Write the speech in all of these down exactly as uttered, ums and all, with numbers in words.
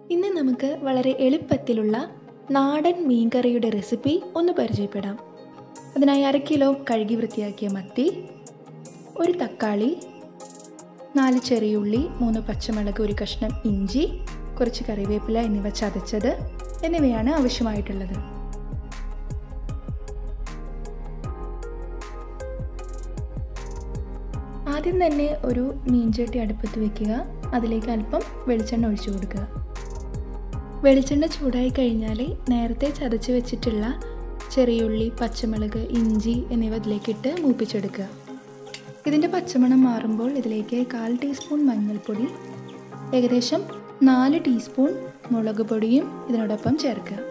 ഇന്ന് നമുക്ക് വളരെ എളുപ്പത്തിലുള്ള നാടൻ മീൻകറിയുടെ റെസിപ്പി ഒന്ന് പരിചയപ്പെടാം. അതിനായി അര കിലോ കഴുകി വൃത്തിയാക്കിയ മത്തി, ഒരു തക്കാളി, നാല് ചെറിയുള്ളി, മൂന്ന് പച്ചമുളക്, ഒരു കഷ്ണം ഇഞ്ചി, കുറച്ച് കറിവേപ്പില എന്നിവ ചതച്ചത് എന്നിവയാണ് ആവശ്യമായിട്ടുള്ളത്. ആദ്യം തന്നെ ഒരു മീൻചട്ടി അടുപ്പത്ത് വെക്കുക. അതിലേക്ക് അല്പം വെളിച്ചെണ്ണ ഒഴിച്ചു കൊടുക്കുക. വെളിച്ചെണ്ണ ചൂടായി കഴിഞ്ഞാൽ നേരത്തെ ചതച്ച് വെച്ചിട്ടുള്ള ചെറിയുള്ളി, പച്ചമുളക്, ഇഞ്ചി എന്നിവ ഇതിലേക്കിട്ട് മൂപ്പിച്ചെടുക്കുക. ഇതിൻ്റെ പച്ചമണം മാറുമ്പോൾ ഇതിലേക്ക് കാൽ ടീസ്പൂൺ മഞ്ഞൾപ്പൊടി, ഏകദേശം നാല് ടീസ്പൂൺ മുളക് പൊടിയും ഇതിനോടൊപ്പം ചേർക്കുക.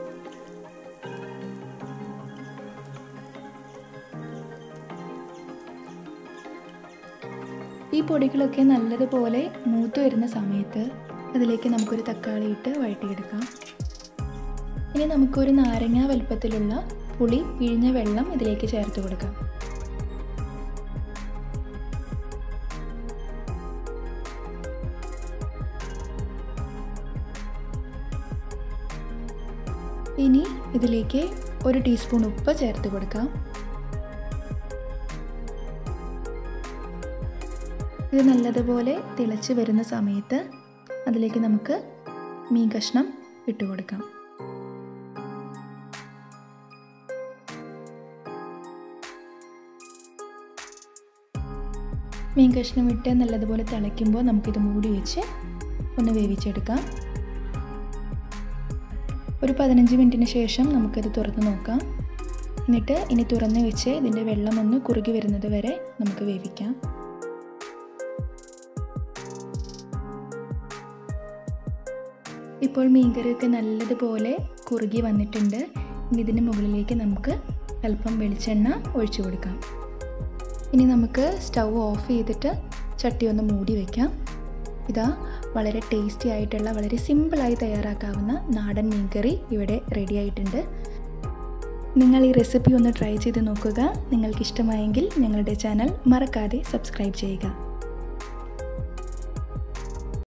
ഈ പൊടികളൊക്കെ നല്ലതുപോലെ മൂത്ത് വരുന്ന സമയത്ത് അതിലേക്ക് നമുക്കൊരു തക്കാളി ഇട്ട് വഴറ്റിയെടുക്കാം. ഇനി നമുക്കൊരു നാരങ്ങ വലുപ്പത്തിലുള്ള പുളി പിഴിഞ്ഞ വെള്ളം ഇതിലേക്ക് ചേർത്ത് കൊടുക്കാം. ഇനി ഇതിലേക്ക് ഒരു ടീസ്പൂൺ ഉപ്പ് ചേർത്ത് കൊടുക്കാം. ഇത് നല്ലതുപോലെ തിളച്ച് വരുന്ന സമയത്ത് അതിലേക്ക് നമുക്ക് മീൻ കഷ്ണം ഇട്ട് കൊടുക്കാം. മീൻ കഷ്ണം ഇട്ട് നല്ലതുപോലെ തിളയ്ക്കുമ്പോൾ നമുക്കിത് മൂടി വെച്ച് ഒന്ന് വേവിച്ചെടുക്കാം. ഒരു പതിനഞ്ച് മിനിറ്റിന് ശേഷം നമുക്കിത് തുറന്ന് നോക്കാം. എന്നിട്ട് ഇനി തുറന്ന് വെച്ച് ഇതിൻ്റെ വെള്ളം ഒന്ന് കുറുകി വരുന്നത് വരെ നമുക്ക് വേവിക്കാം. ഇപ്പോൾ മീൻകറിയൊക്കെ നല്ലതുപോലെ കുറുകി വന്നിട്ടുണ്ട്. ഇനി ഇതിന് മുകളിലേക്ക് നമുക്ക് അല്പം വെളിച്ചെണ്ണ ഒഴിച്ചു കൊടുക്കാം. ഇനി നമുക്ക് സ്റ്റൗ ഓഫ് ചെയ്തിട്ട് ചട്ടി ഒന്ന് മൂടി വയ്ക്കാം. ഇതാ വളരെ ടേസ്റ്റി ആയിട്ടുള്ള, വളരെ സിമ്പിളായി തയ്യാറാക്കാവുന്ന നാടൻ മീൻകറി ഇവിടെ റെഡി ആയിട്ടുണ്ട്. നിങ്ങൾ ഈ റെസിപ്പി ഒന്ന് ട്രൈ ചെയ്ത് നോക്കുക. നിങ്ങൾക്ക് ഇഷ്ടമായെങ്കിൽ ഞങ്ങളുടെ ചാനൽ മറക്കാതെ സബ്സ്ക്രൈബ് ചെയ്യുക.